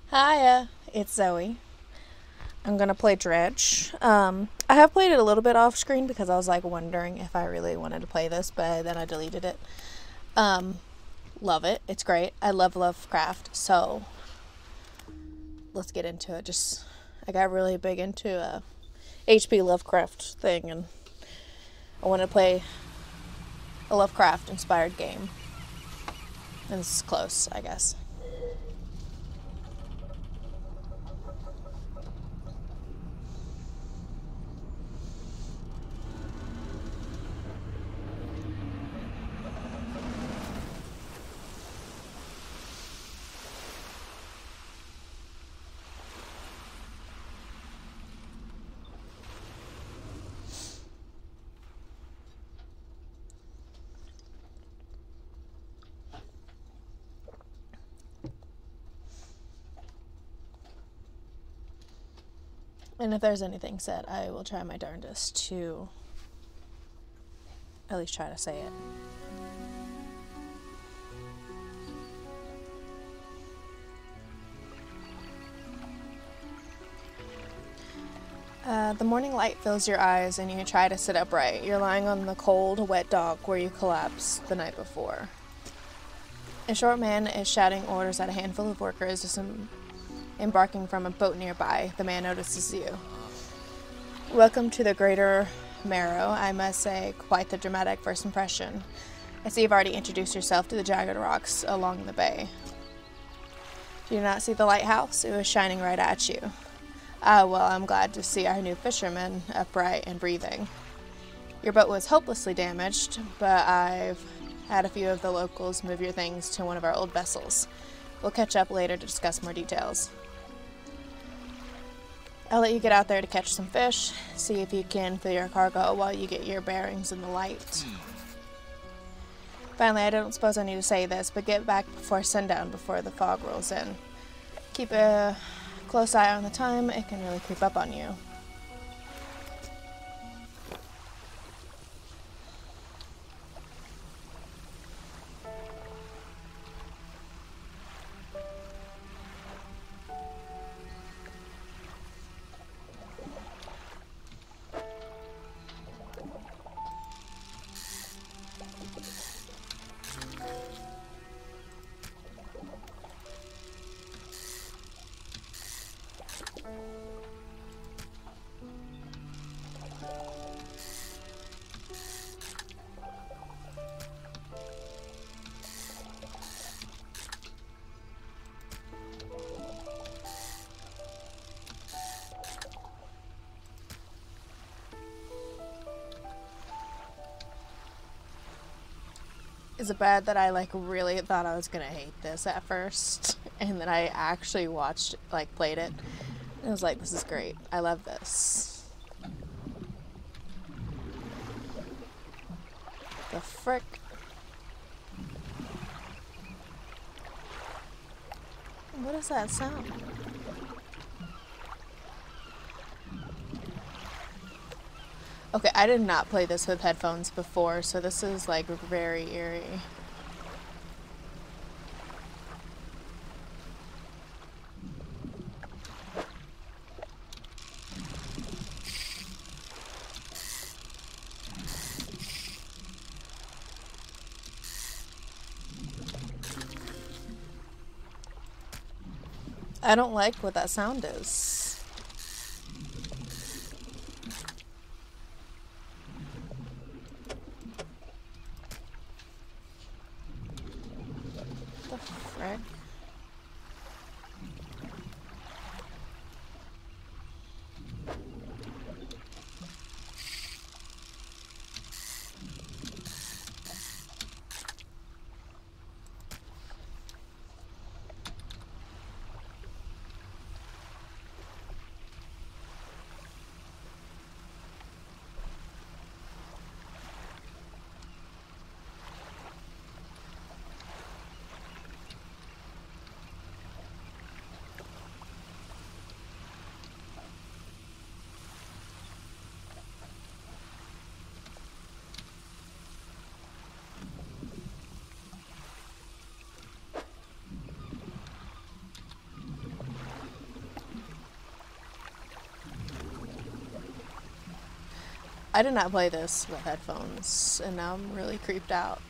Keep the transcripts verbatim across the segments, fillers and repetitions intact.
Hiya, it's Zoe. I'm gonna play Dredge. Um, I have played it a little bit off screen because I was like wondering if I really wanted to play this, but then I deleted it. Um, love it. It's great. I love Lovecraft, so let's get into it. Just I got really big into a H P Lovecraft thing, and I want to play a Lovecraft inspired game. And this is close, I guess. And if there's anything said, I will try my darndest to at least try to say it. Uh, the morning light fills your eyes and you try to sit upright. You're lying on the cold, wet dock where you collapsed the night before. A short man is shouting orders at a handful of workers disem- embarking from a boat nearby. The man notices you. Welcome to the Greater Marrow. I must say, quite the dramatic first impression. I see you've already introduced yourself to the jagged rocks along the bay. Do you not see the lighthouse? It was shining right at you. Ah, well, I'm glad to see our new fisherman upright and breathing. Your boat was hopelessly damaged, but I've had a few of the locals move your things to one of our old vessels. We'll catch up later to discuss more details. I'll let you get out there to catch some fish, see if you can fill your cargo while you get your bearings in the light. Finally, I don't suppose I need to say this, but get back before sundown before the fog rolls in. Keep a close eye on the time, it can really creep up on you. Is it bad that I like really thought I was gonna hate this at first, and then I actually watched, like, played it, and I was like, this is great. I love this. The frick? What is that sound? Okay, I did not play this with headphones before, so this is like very eerie. I don't like what that sound is. The frick? I did not play this with headphones, and now I'm really creeped out.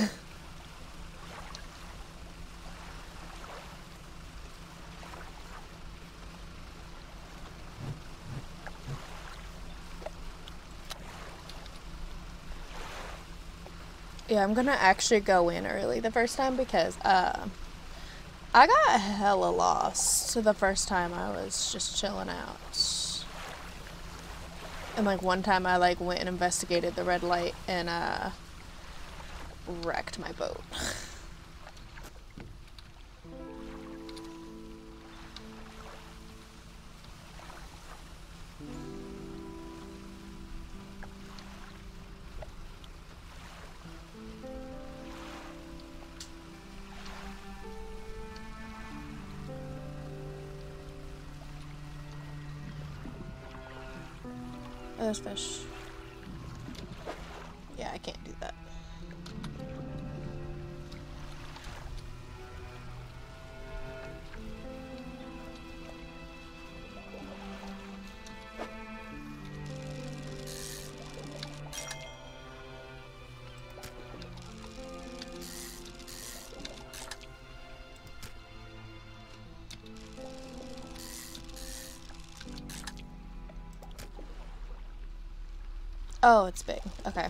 Yeah, I'm gonna actually go in early the first time because, uh, I got hella lost the first time I was just chilling out. And, like, one time I, like, went and investigated the red light and, uh, wrecked my boat. Oh, there's fish. Yeah, I can't do that. Oh, it's big. Okay.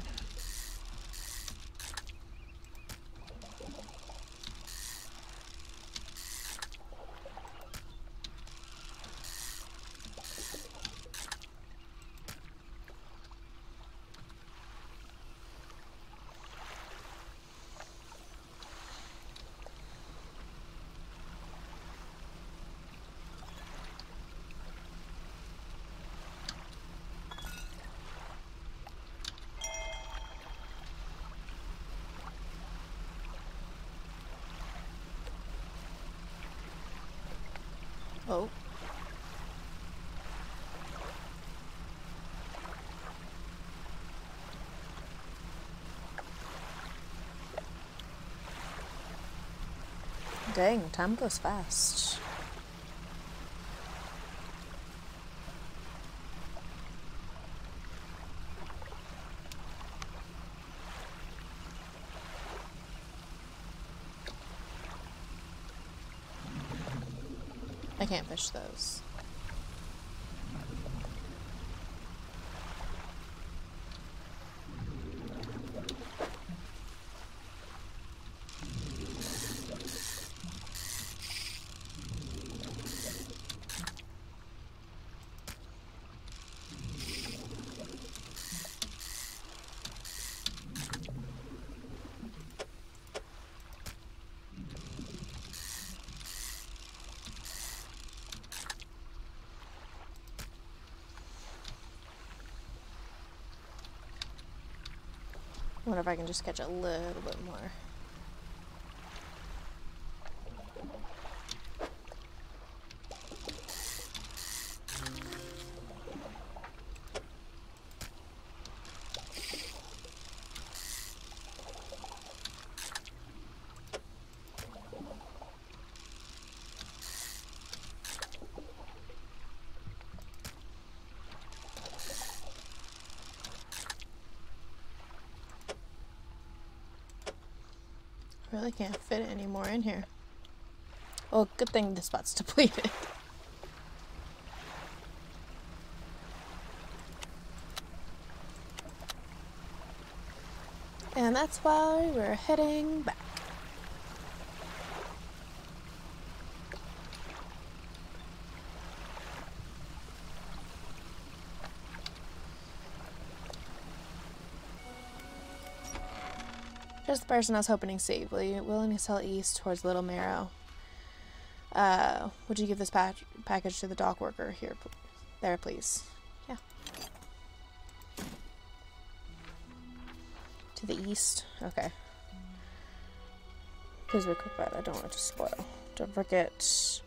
Oh. Dang, time goes fast. I can't fish those. I wonder if I can just catch a little bit more. Really can't fit any more in here. Well, good thing this spot's depleted. And that's why we're heading back. Just the person I was hoping to save. Will you willing to sell east towards Little Marrow? Uh, would you give this pack package to the dock worker here? There, please. Yeah. To the east. Okay. Please be quick about it. I don't want it to spoil. Don't forget.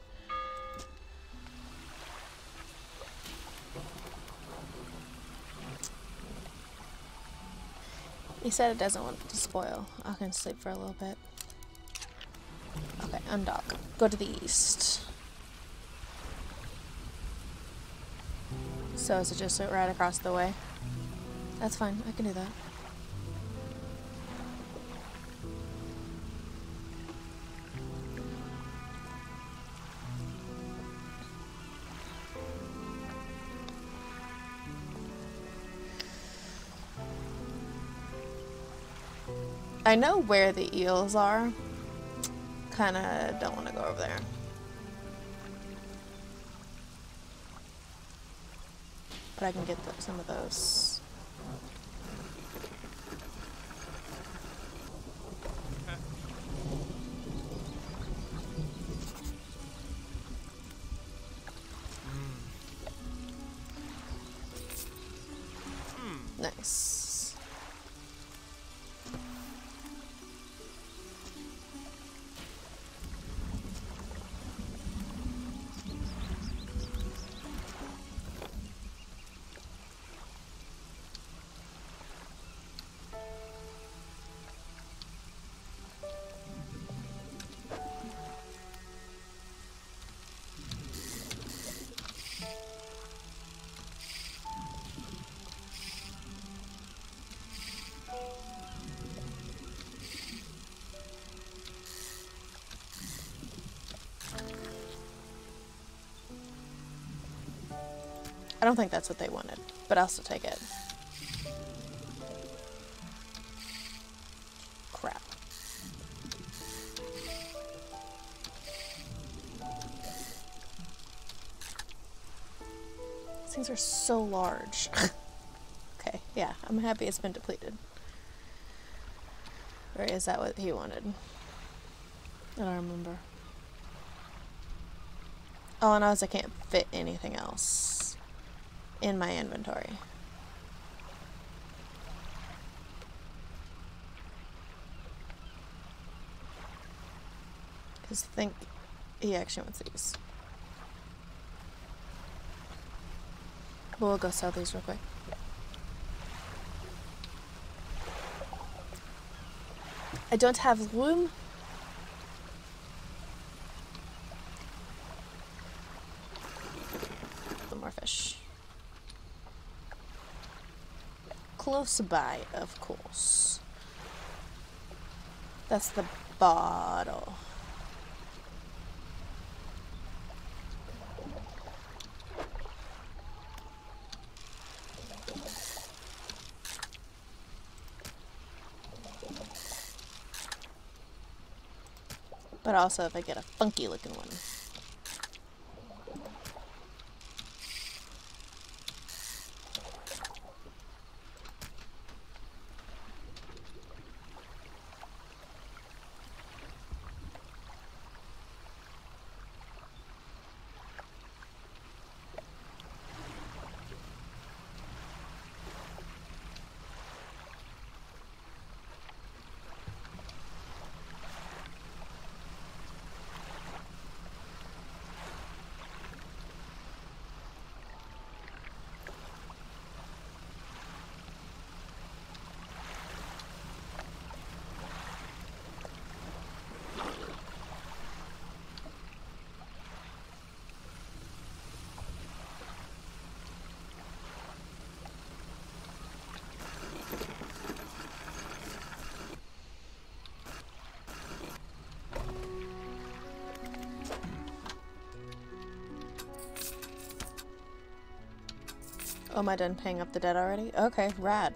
He said it doesn't want it to spoil. I can sleep for a little bit. Okay, undock. Go to the east. So is it just right across the way? That's fine. I can do that. I know where the eels are. Kinda don't want to go over there. But I can get the, some of those. Nice. I don't think that's what they wanted, but I'll still take it. Crap. These things are so large. Okay, yeah, I'm happy it's been depleted. Or is that what he wanted? I don't remember. All I know is I can't fit anything else in my inventory. Because I think he actually wants these. We'll go sell these real quick. I don't have room. Some more fish. Close by, of course. That's the bottle. But also if I get a funky looking one. Oh, am I done paying up the debt already? Okay, rad.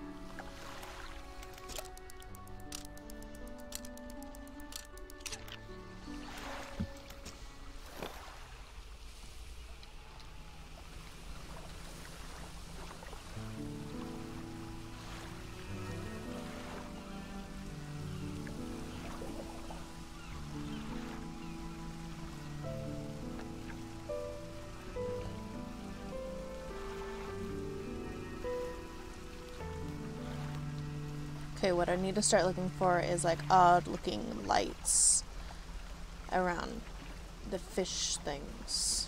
Okay, what I need to start looking for is like odd looking lights around the fish things.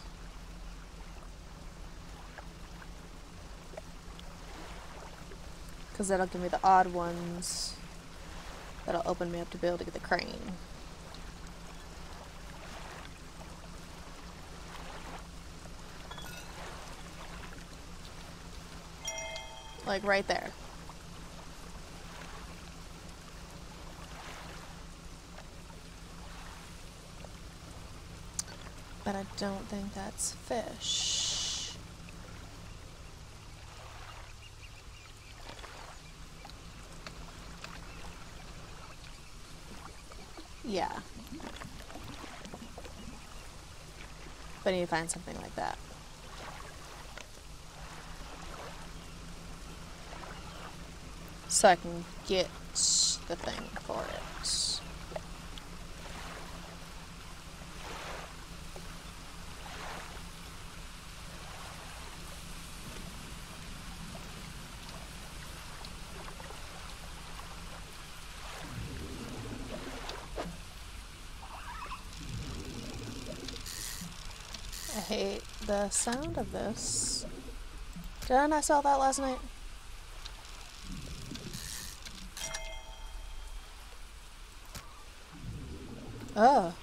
Because that'll give me the odd ones. That'll open me up to be able to get the crane. Like right there. But I don't think that's fish. Yeah. But I need to find something like that. So I can get the thing for it. I hate the sound of this. Didn't I sell that last night? Oh.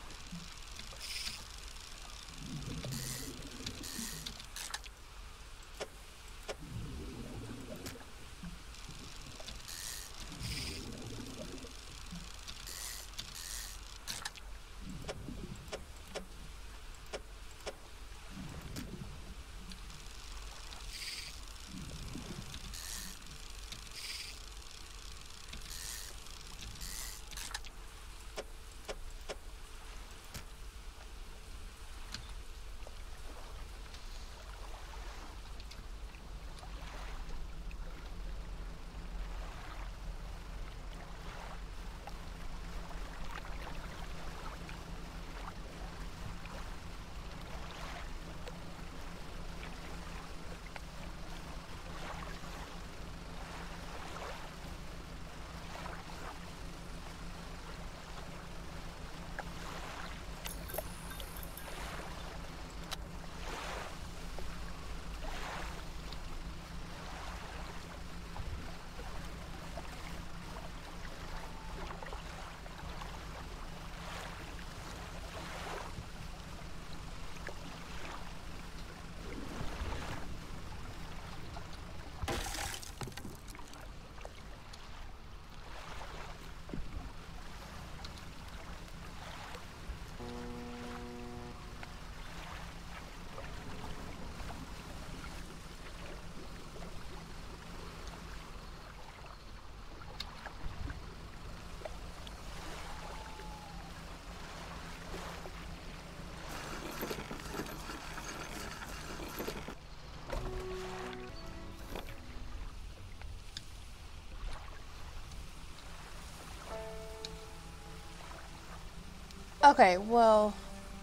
Okay, well,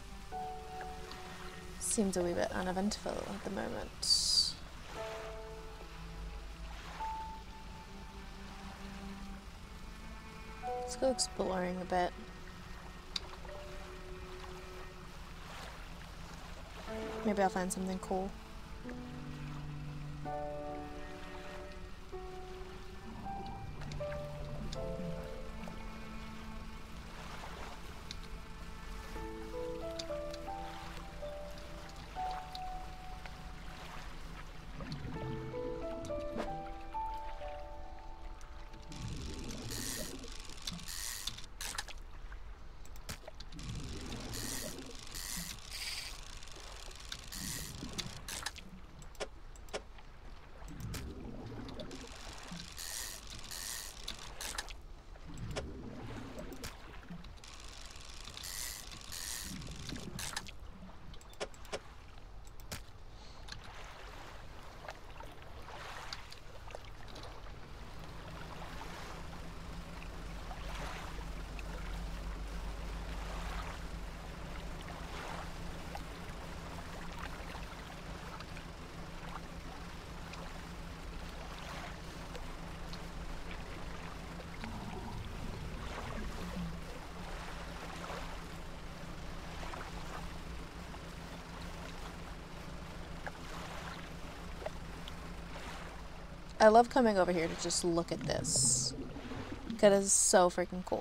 seems a wee bit uneventful at the moment. Let's go exploring a bit. Maybe I'll find something cool. I love coming over here to just look at this. That is so freaking cool.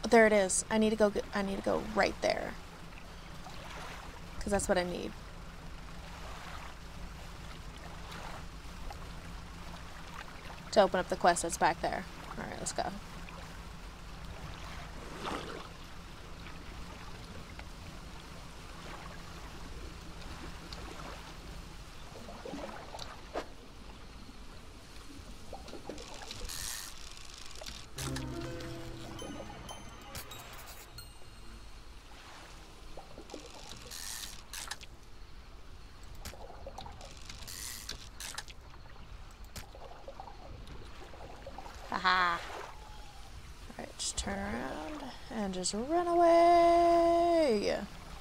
There it is. I need to go. Get, I need to go right there. Because that's what I need. To open up the quest that's back there. Alright, let's go. Aha! Alright, just turn around and just run away!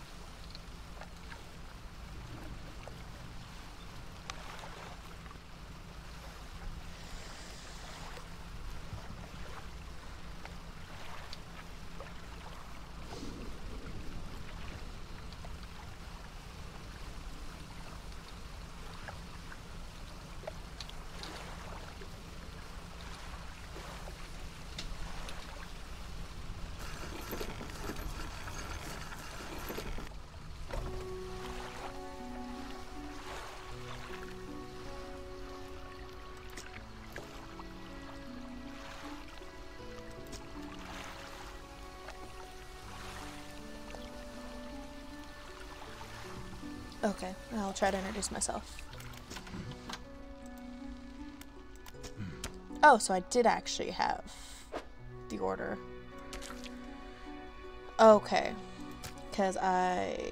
Okay, I'll try to introduce myself. Oh, so I did actually have the order. Okay, because I...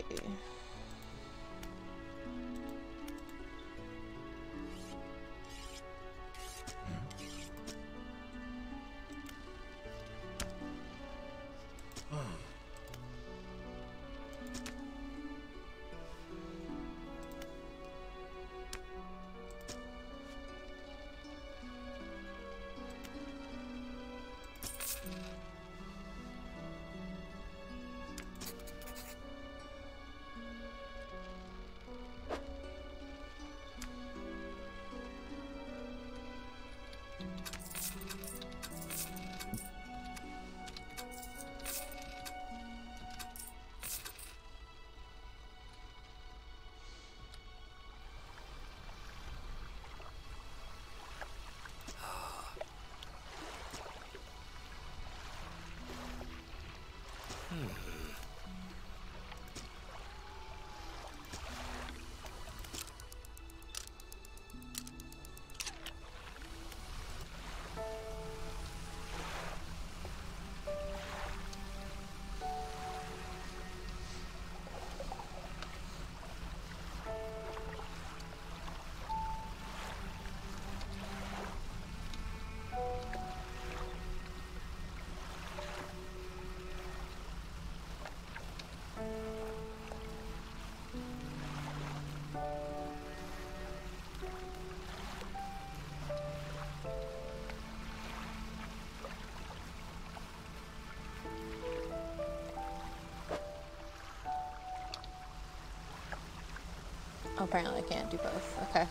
Oh, apparently I can't do both. Okay.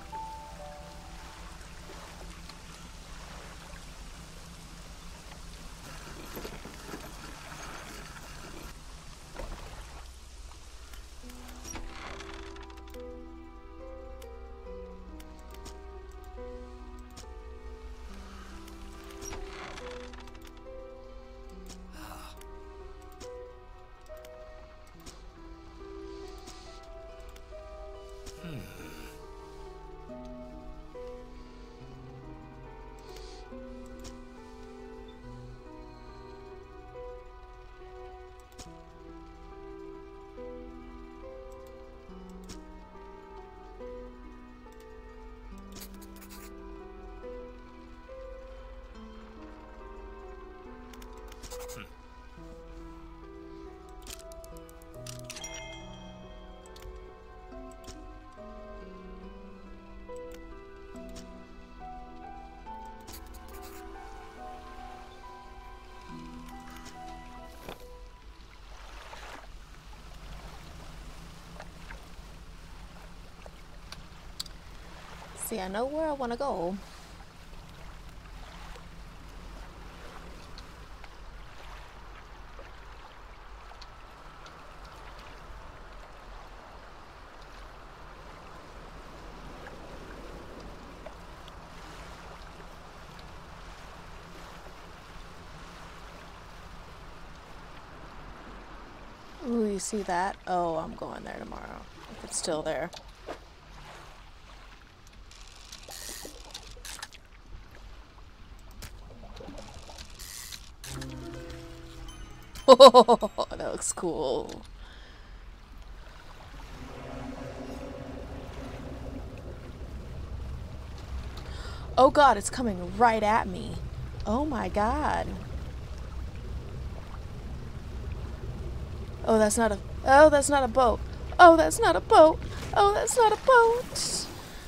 See, I know where I want to go. you see that? Oh, I'm going there tomorrow. If it's still there. Oh, that looks cool. Oh god, it's coming right at me. Oh my god. Oh, that's not a... Oh, that's not a boat. Oh, that's not a boat. Oh, that's not a boat.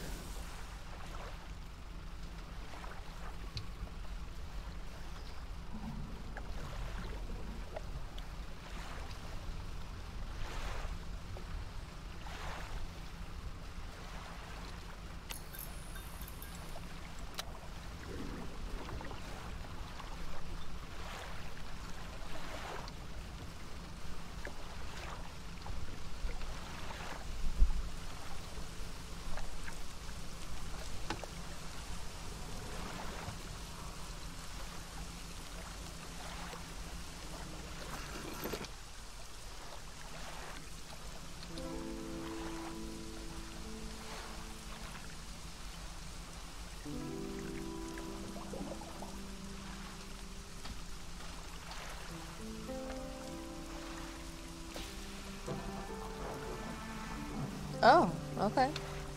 Oh, okay.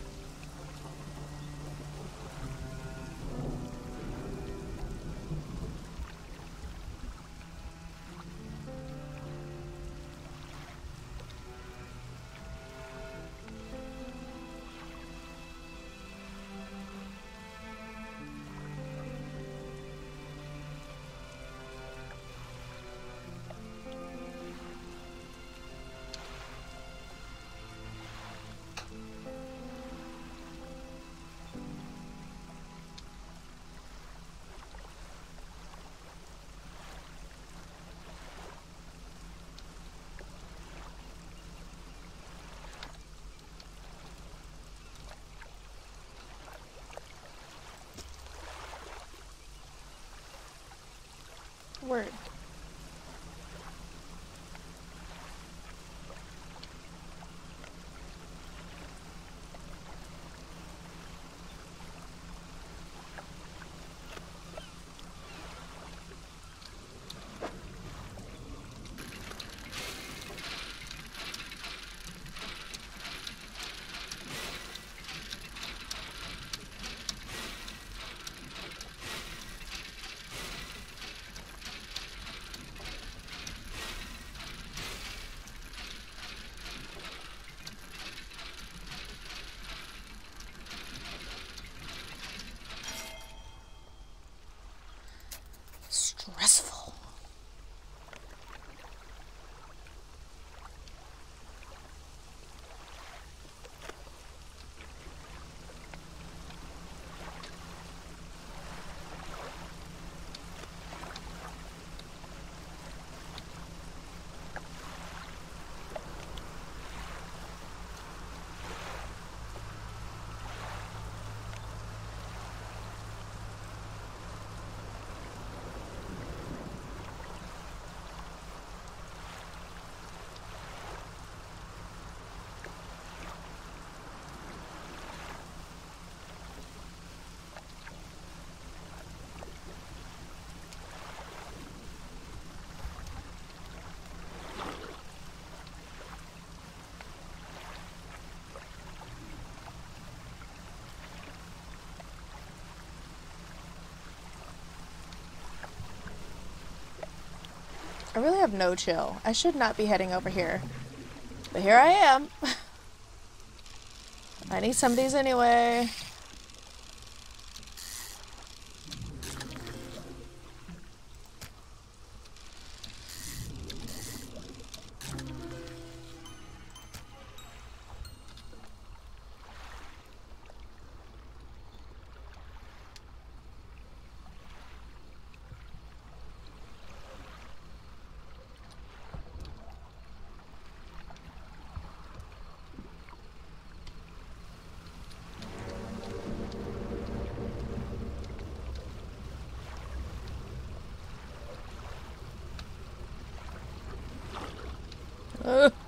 Word. Stressful. I really have no chill. I should not be heading over here. But here I am. I need some of these anyway. Ugh.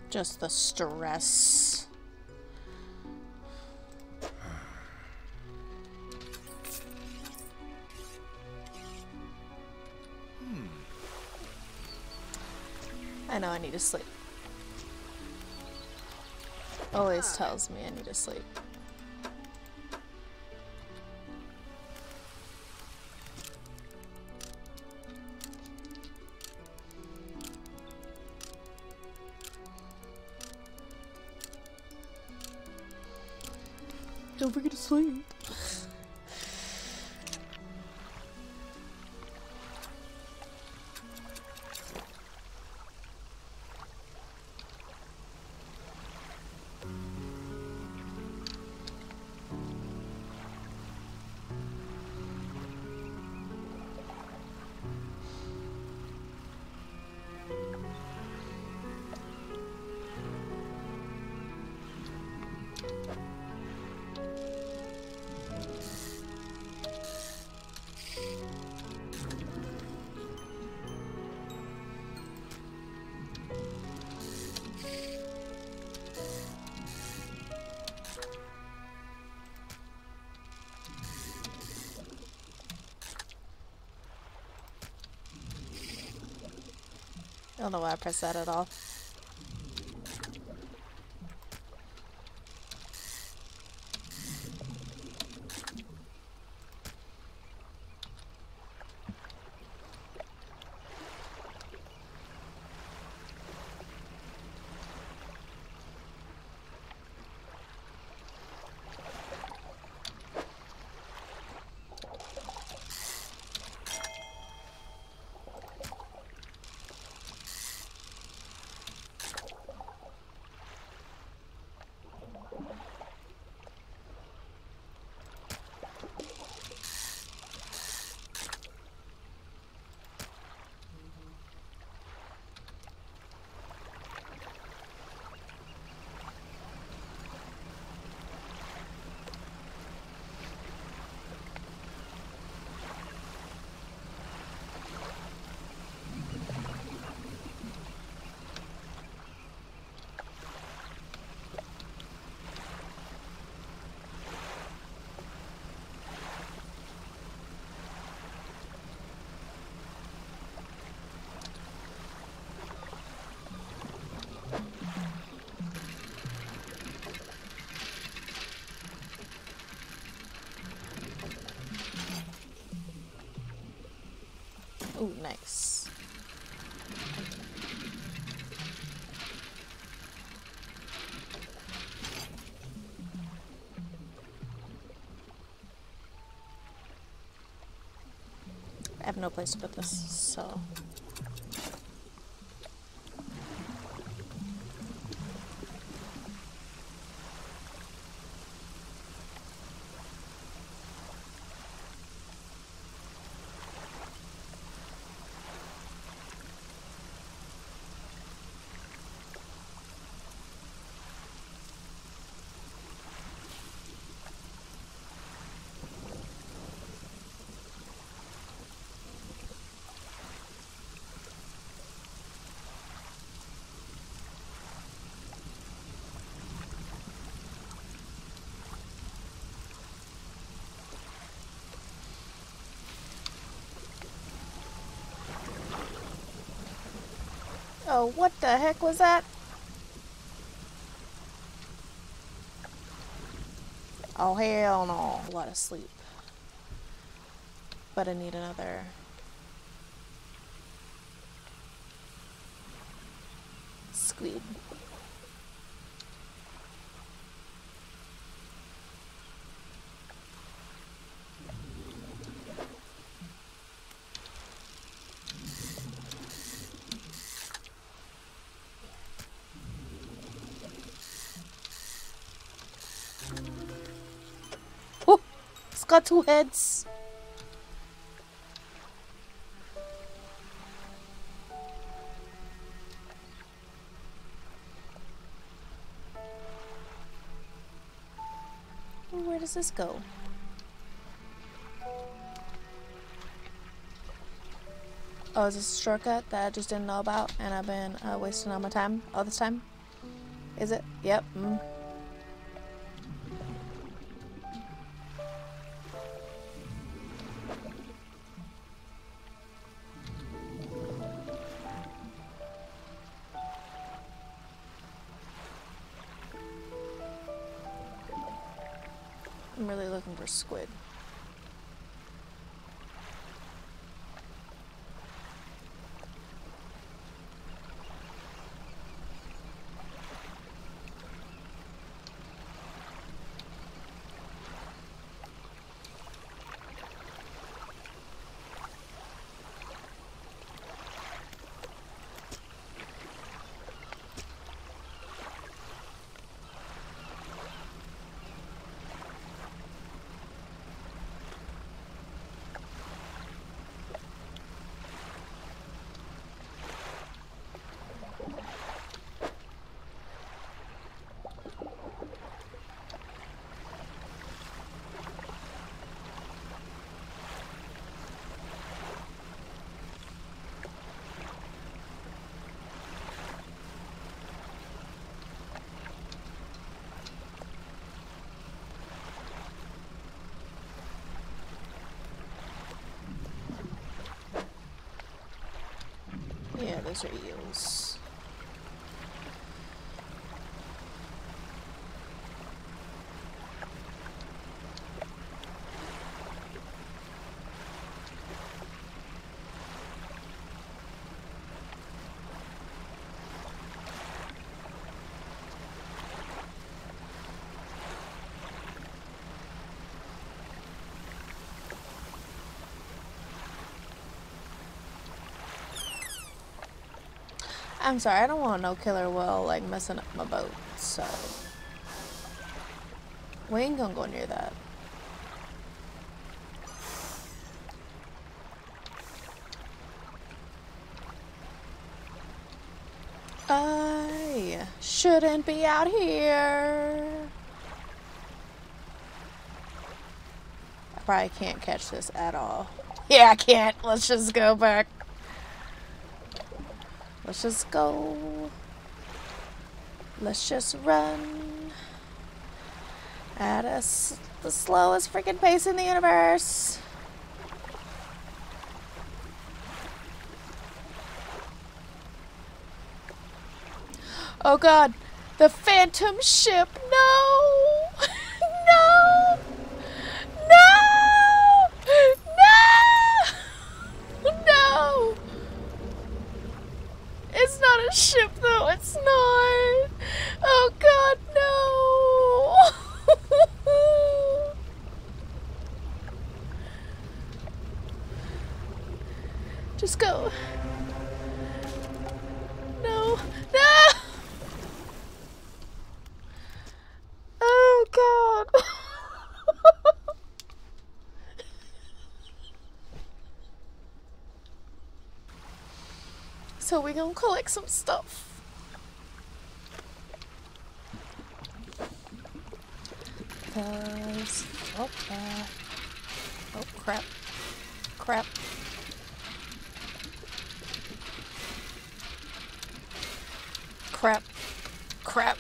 Just the stress. Hmm. I know I need to sleep. Always tells me I need to sleep. Don't forget to sleep. I don't know why I pressed that at all. Ooh, nice. I have no place to put this, so... Oh, what the heck was that? Oh, hell no. A lot of sleep. But I need another... squid. Oh! It's got two heads! Where does this go? Oh, is this a shortcut that I just didn't know about and I've been uh, wasting all my time all this time? Is it? Yep. Mm. I'm really looking for squid. Yeah, those are eels. I'm sorry, I don't want no killer whale like messing up my boat, so we ain't gonna go near that. I shouldn't be out here. I probably can't catch this at all. Yeah, I can't. Let's just go back. Let's just go. Let's just run at a s the slowest freaking pace in the universe. Oh God, the phantom ship, no! No! No! No! No! It's not a ship though, it's not. Oh God, no. Just go. No, no. Oh God. So we gonna collect some stuff. Cause, oh, uh, oh crap, crap. Crap, crap.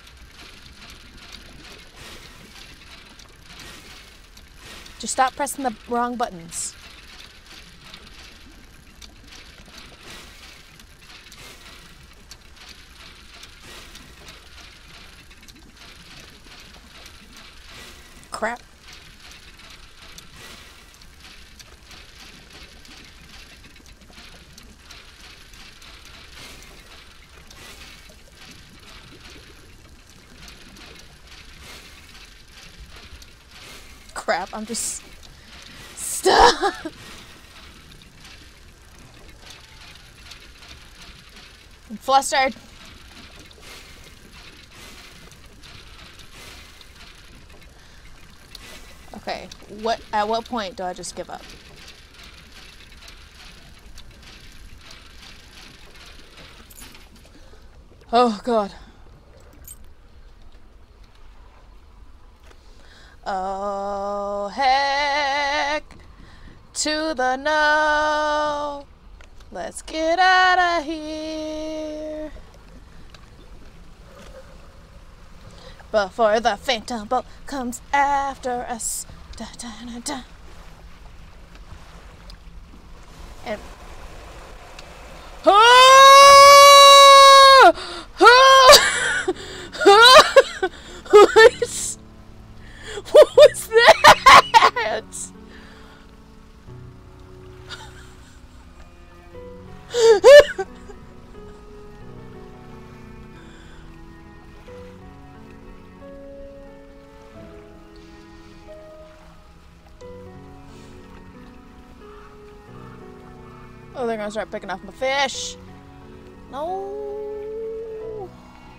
Just stop pressing the wrong buttons. Crap. Crap, I'm just... Stop! I'm flustered. Okay, what, at what point do I just give up? Oh God. Oh heck to the no. Let's get out of here. before the phantom bolt comes after us. Da, da, da, da. And ah! Ah! Ah! What? What was that? Oh, they're gonna start picking off my fish. No.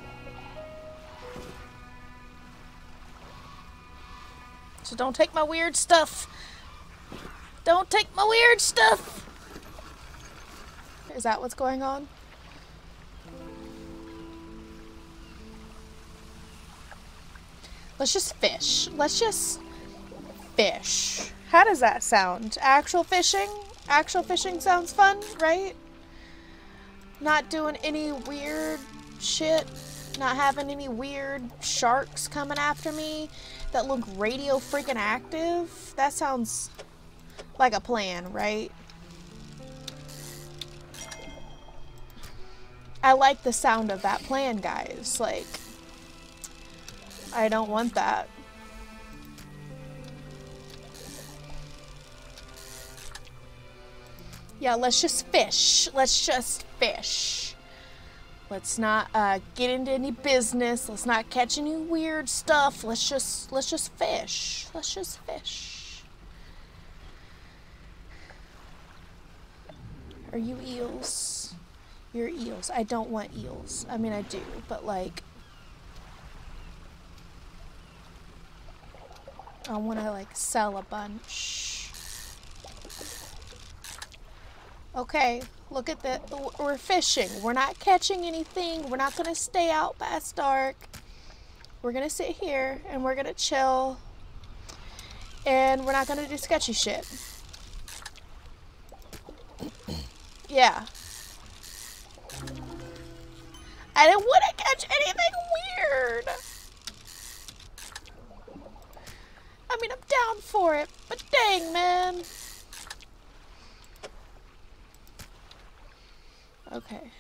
So don't take my weird stuff. Don't take my weird stuff. Is that what's going on? Let's just fish. Let's just fish. How does that sound? Actual fishing? Actual fishing sounds fun, right? Not doing any weird shit. Not having any weird sharks coming after me that look radio freaking active. That sounds like a plan, right? I like the sound of that plan, guys. Like, I don't want that. Yeah, let's just fish. Let's just fish. Let's not uh, get into any business. Let's not catch any weird stuff. Let's just let's just fish. Let's just fish. Are you eels? You're eels. I don't want eels. I mean, I do, but like, I want to like sell a bunch. Okay, look at that. We're fishing. We're not catching anything. We're not going to stay out past dark. We're going to sit here and we're going to chill. And we're not going to do sketchy shit. Yeah. I didn't want to catch anything weird. I mean, I'm down for it, but dang, man. Okay.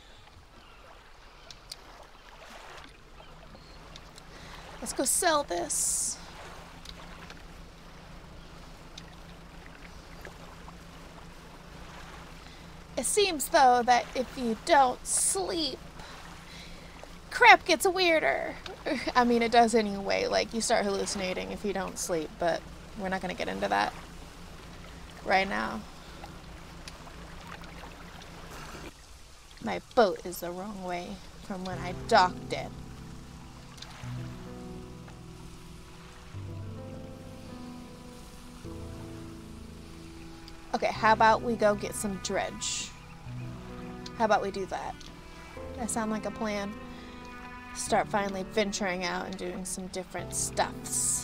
Let's go sell this. It seems, though, that if you don't sleep, crap gets weirder. I mean, it does anyway. Like, you start hallucinating if you don't sleep, but we're not going to get into that right now. My boat is the wrong way from when I docked it. Okay, how about we go get some dredge? How about we do that? That sound like a plan? Start finally venturing out and doing some different stuffs.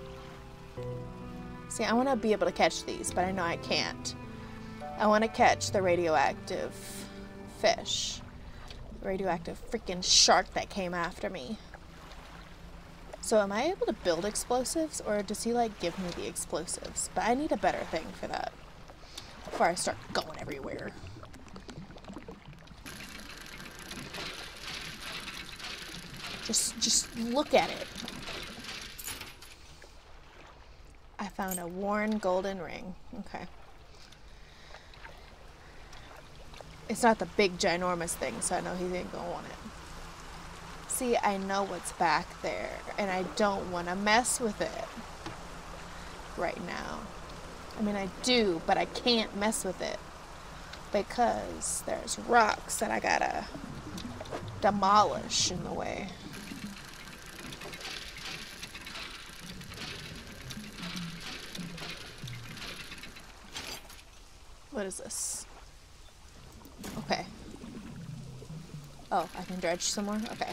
See, I want to be able to catch these, but I know I can't. I want to catch the radioactive fish. Radioactive freaking shark that came after me. So am I able to build explosives, or does he like give me the explosives? But I need a better thing for that before I start going everywhere. Just just look at it. I found a worn golden ring. Okay. It's not the big ginormous thing, so I know he ain't gonna want it. See, I know what's back there, and I don't want to mess with it right now. I mean, I do, but I can't mess with it because there's rocks that I gotta demolish in the way. What is this? Okay. Oh, I can dredge some more? Okay.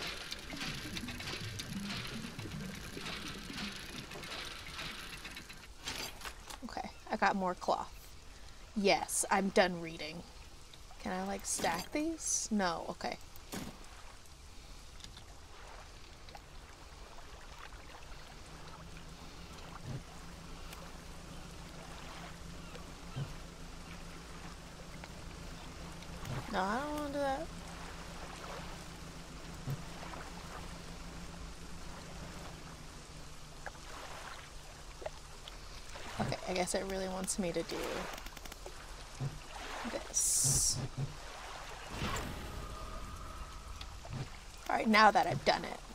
Okay, I got more cloth. Yes, I'm done reading. Can I, like, stack these? No, okay. No, I don't want to do that. Okay, I guess it really wants me to do this. Alright, now that I've done it.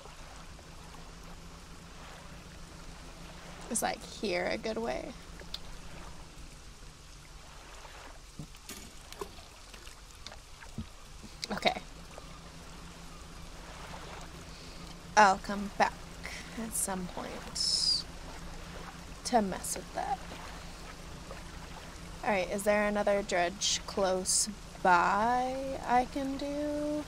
Is like here a good way? Okay. I'll come back at some point to mess with that. Alright, is there another dredge close by I can do?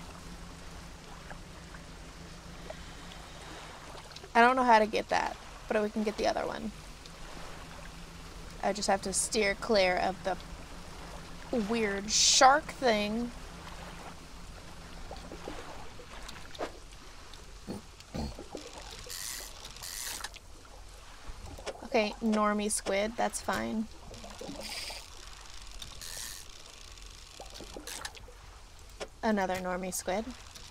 I don't know how to get that, but we can get the other one. I just have to steer clear of the weird shark thing. Okay, normie squid, that's fine. Another normie squid.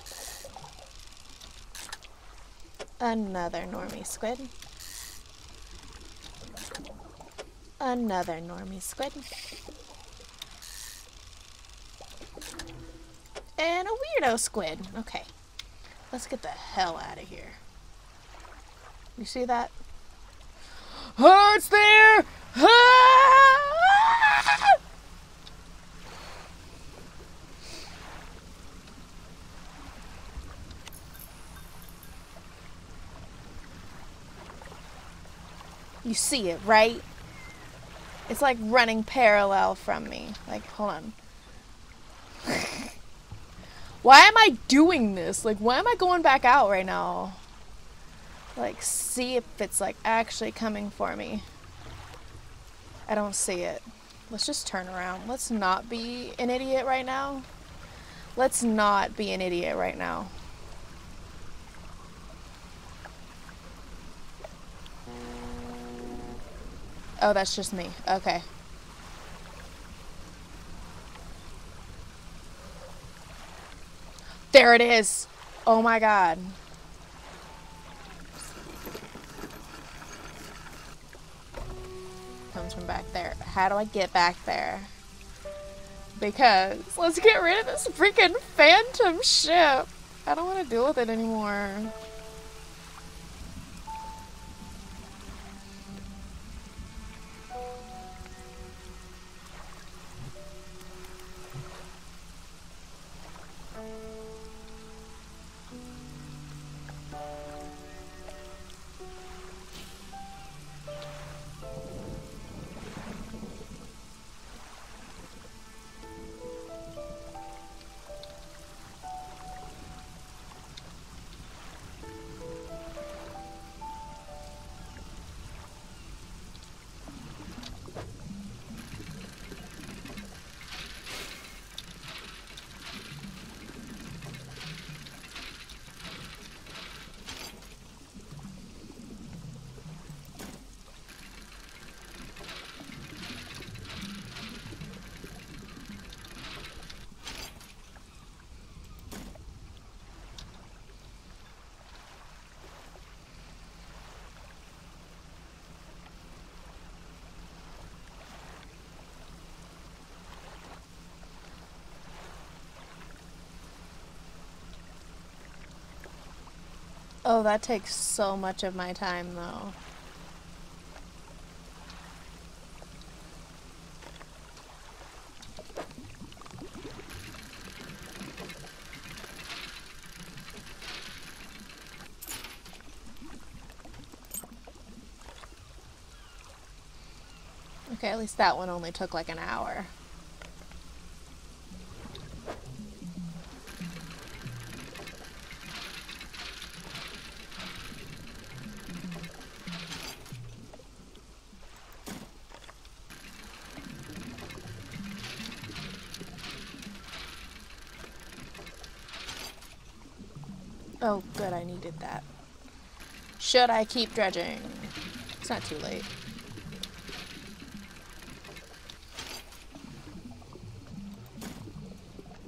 Another normie squid. Another normie squid. And a weirdo squid. Okay. Let's get the hell out of here. You see that? Oh, it's there! Ah! You see it, right? It's like running parallel from me. Like, hold on. Why am I doing this? Like, why am I going back out right now? Like, see if it's like actually coming for me. I don't see it. Let's just turn around. Let's not be an idiot right now. Let's not be an idiot right now. Oh, that's just me. Okay. There it is. Oh my god. Comes from back there. How do I get back there? Because let's get rid of this freaking phantom ship. I don't want to deal with it anymore. Oh, that takes so much of my time, though. Okay, at least that one only took like an hour. Oh, good, I needed that. Should I keep dredging? It's not too late.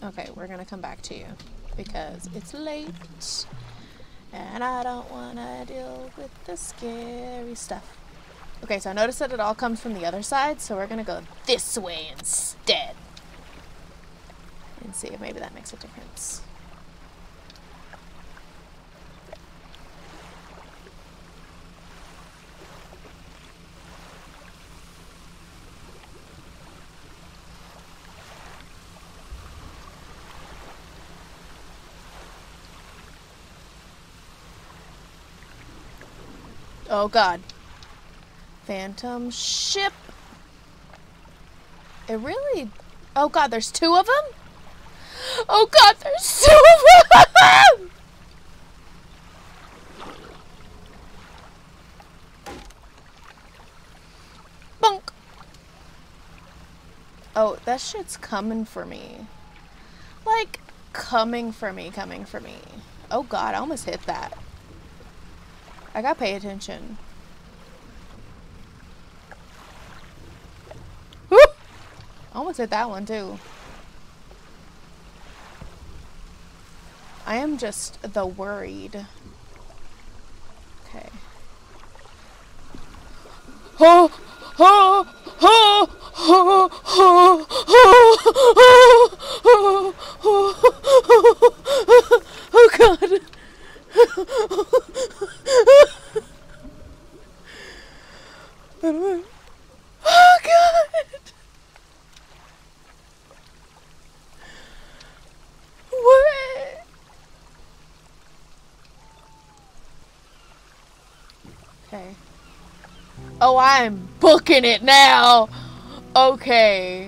Okay, we're gonna come back to you because it's late and I don't want to deal with the scary stuff. Okay, so I noticed that it all comes from the other side, so we're gonna go this way instead and see if maybe that makes a difference. Oh god. Phantom ship. It really... Oh god, there's two of them? Oh god, there's two of them! Bunk. Oh, that shit's coming for me. Like, coming for me, coming for me. Oh god, I almost hit that. I gotta pay attention. Woo! I almost hit that one too. I am just the worried. Okay. Oh, oh, oh, oh, oh, oh, oh, oh god. Oh god! What? Okay. Oh, I'm booking it now! Okay.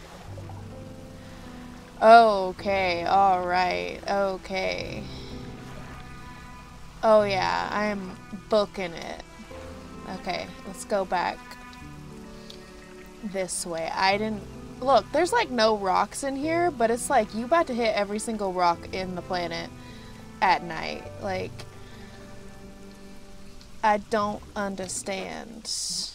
Okay, alright, okay. Oh yeah, I'm booking it. Okay, let's go back this way. I didn't... Look, there's like no rocks in here, but it's like you about to hit every single rock in the planet at night. Like, I don't understand.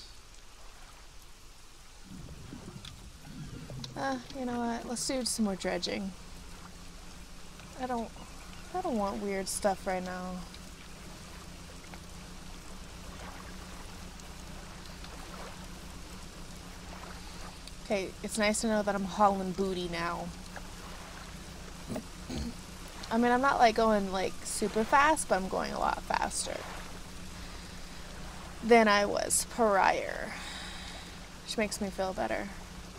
Uh, you know what? Let's do some more dredging. I don't... I don't want weird stuff right now. Okay, it's nice to know that I'm hauling booty now. I mean, I'm not like going like super fast, but I'm going a lot faster than I was prior, which makes me feel better.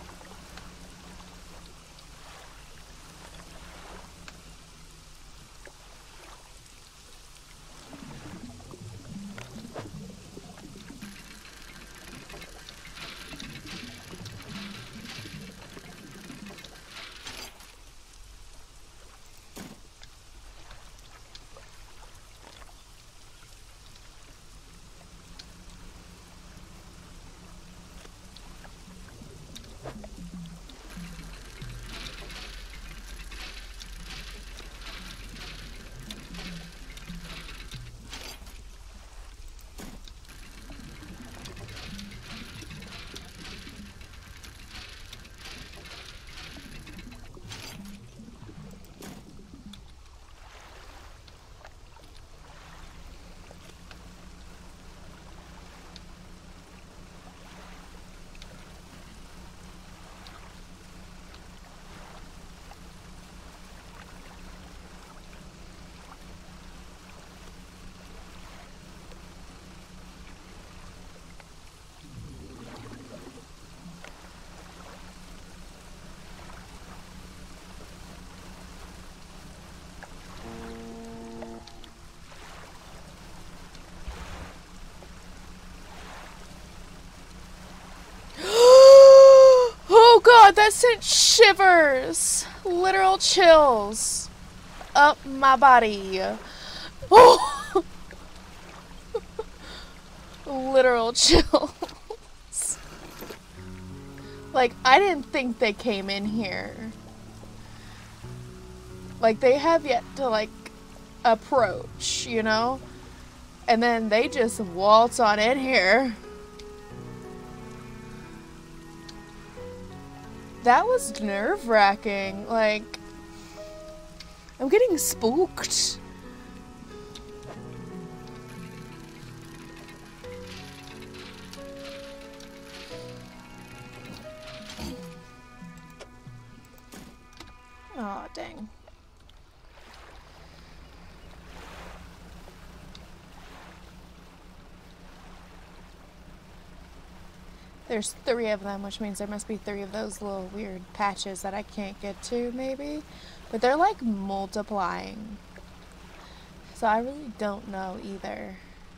God, that sent shivers, literal chills up my body. Oh, literal chills. Like, I didn't think they came in here. Like, they have yet to, like, approach, you know? And then they just waltz on in here. That was nerve-wracking. Like, I'm getting spooked. Oh, dang. There's three of them, which means there must be three of those little weird patches that I can't get to, maybe. But they're like multiplying. So I really don't know either.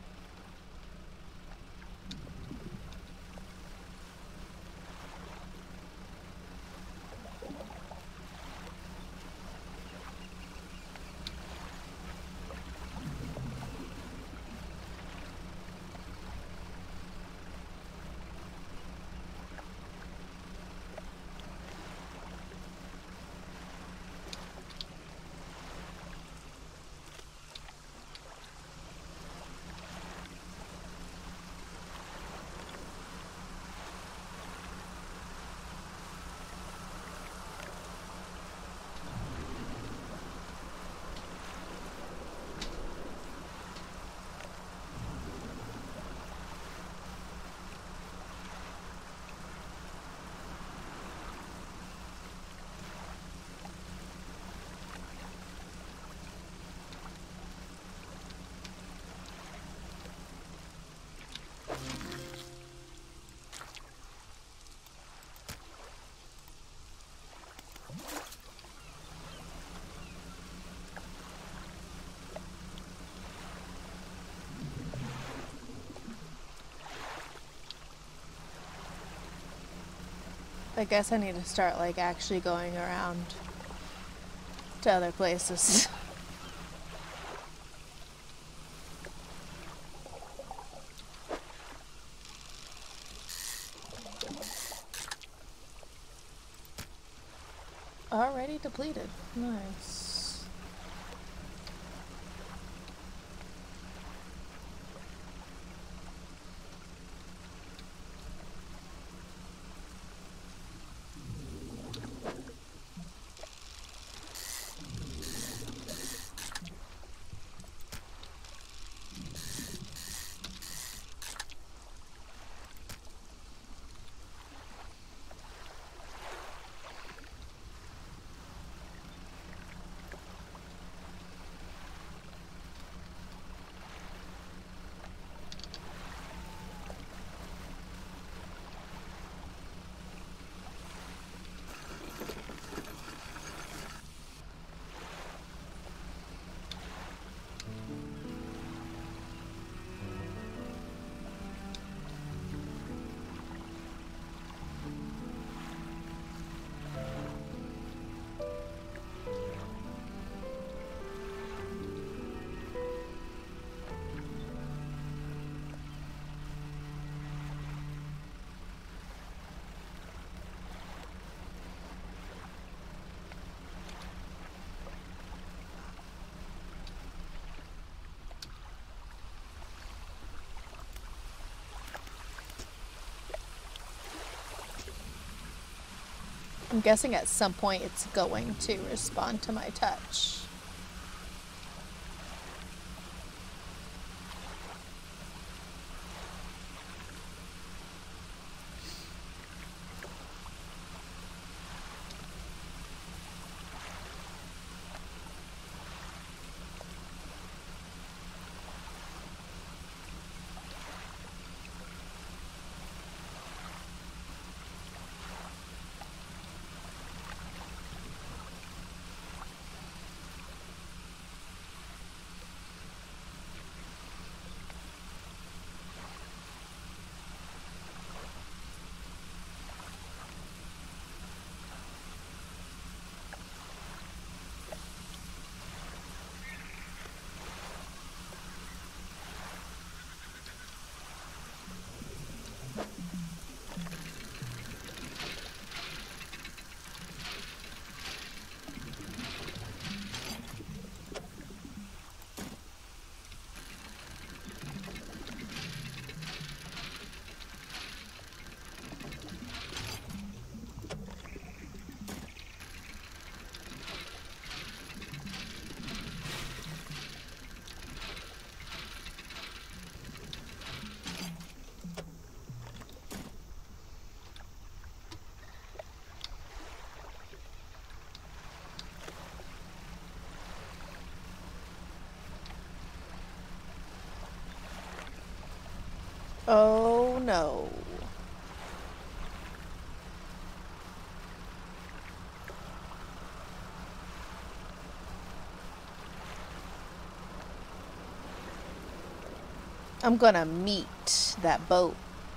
I guess I need to start like actually going around to other places. Already depleted. Nice. I'm guessing at some point it's going to respond to my touch. Oh no. I'm gonna meet that boat.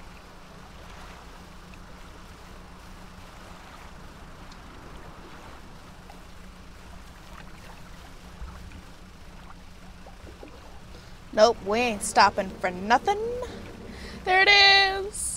Nope, we ain't stopping for nothing. There it is.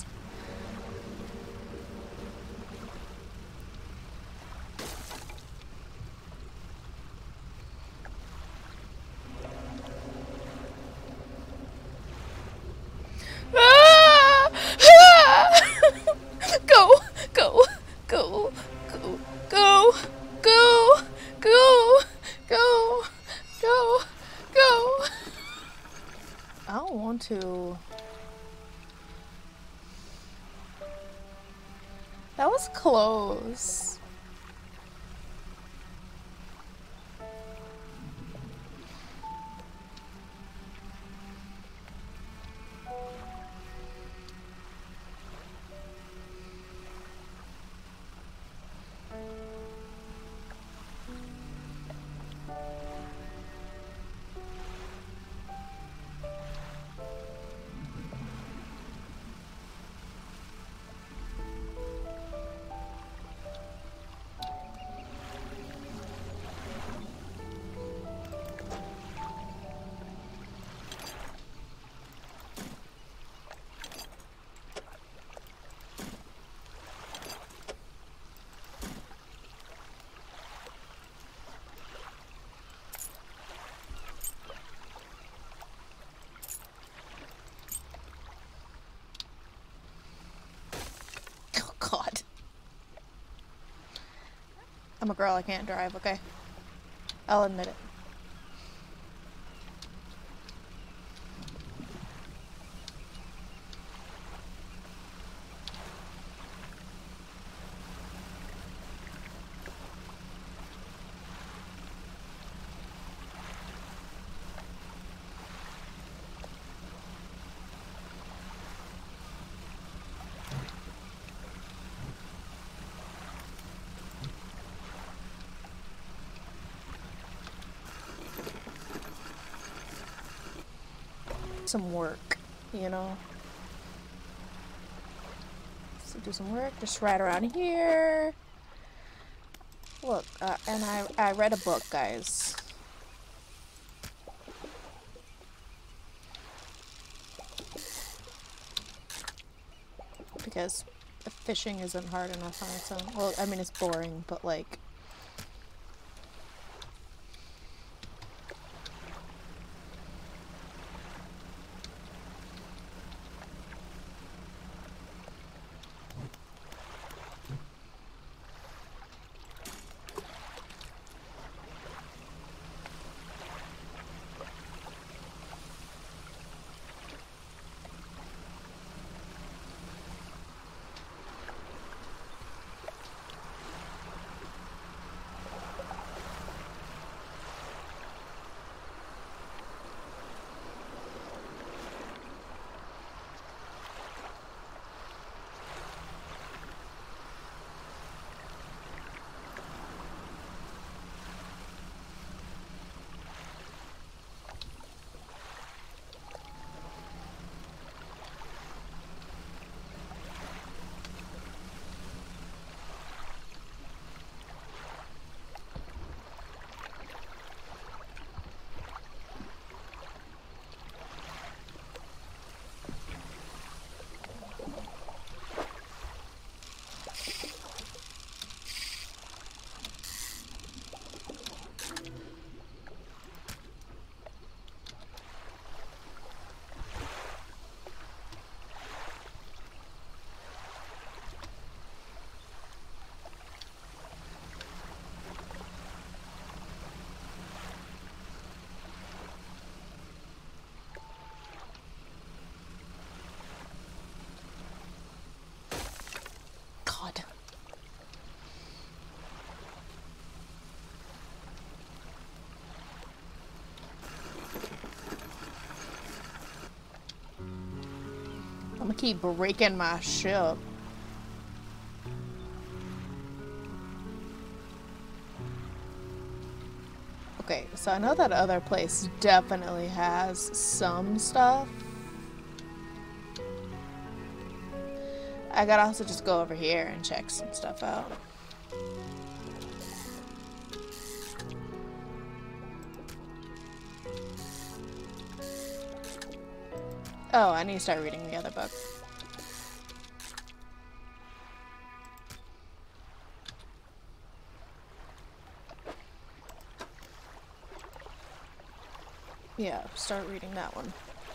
Ah! Ah! Go, go, go, go, go, go, go, go, go, go. I don't want to. That was close. God. I'm a girl, I can't drive, okay? I'll admit it. Some work, you know? So do some work, just right around here. Look, uh, and I, I read a book, guys. Because fishing isn't hard enough on its own. Well, I mean, it's boring, but like... keep breaking my ship. Okay, so I know that other place definitely has some stuff. I gotta also just go over here and check some stuff out. Oh, I need to start reading the other book. Yeah, start reading that one.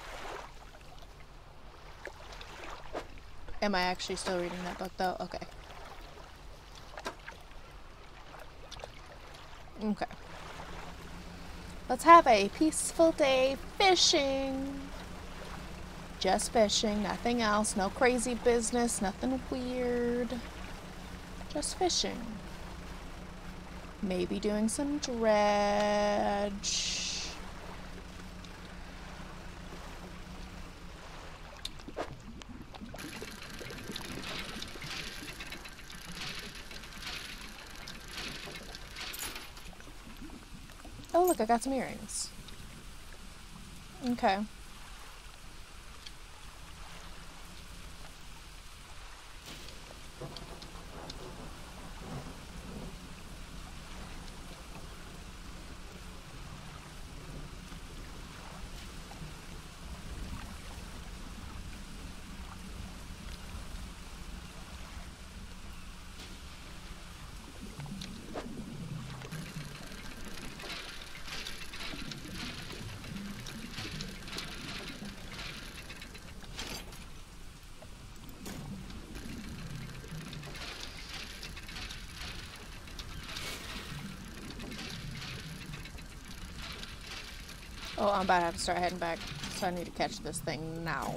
Am I actually still reading that book though? Okay. Okay. Let's have a peaceful day fishing. Just fishing, nothing else. No crazy business, nothing weird. Just fishing. Maybe doing some dredge. Oh, look, I got some earrings. Okay. Oh, I'm about to have to start heading back, so I need to catch this thing now.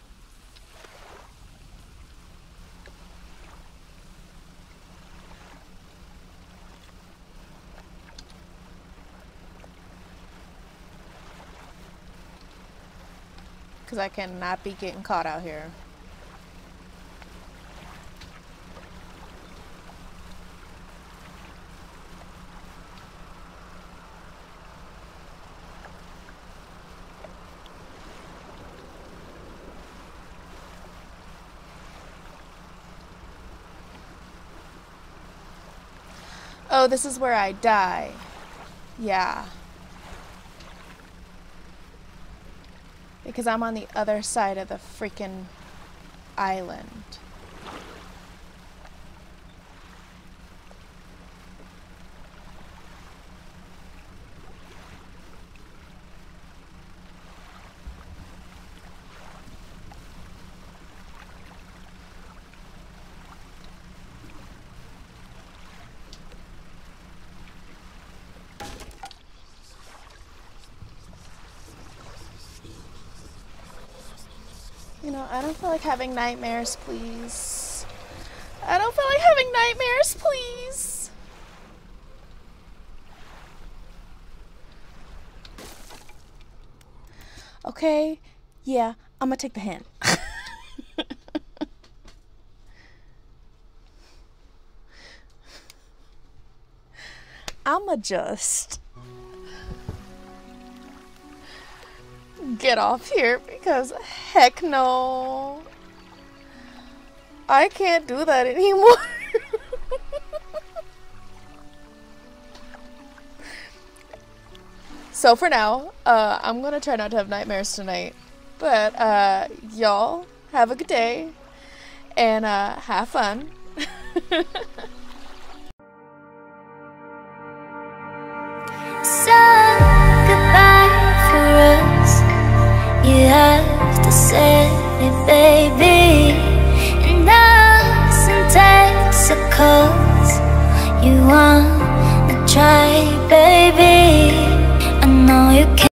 Because I cannot be getting caught out here. Oh, this is where I die. Yeah. Because I'm on the other side of the freaking island. You know, I don't feel like having nightmares, please. I don't feel like having nightmares, please. Okay, yeah, I'm gonna take the hint. I'ma just get off here because heck no. I can't do that anymore. So for now, uh, I'm gonna try not to have nightmares tonight. But uh, y'all have a good day and uh, have fun. So goodbye for us. You have to say it, baby. And us in Texas, you want